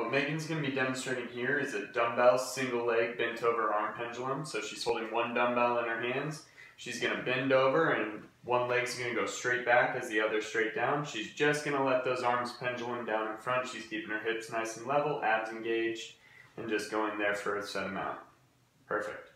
what Megan's going to be demonstrating here is a dumbbell single leg bent over arm pendulum. So she's holding one dumbbell in her hands. She's going to bend over and one leg's going to go straight back as the other straight down. She's just going to let those arms pendulum down in front. She's keeping her hips nice and level, abs engaged, and just going there for a set amount. Perfect.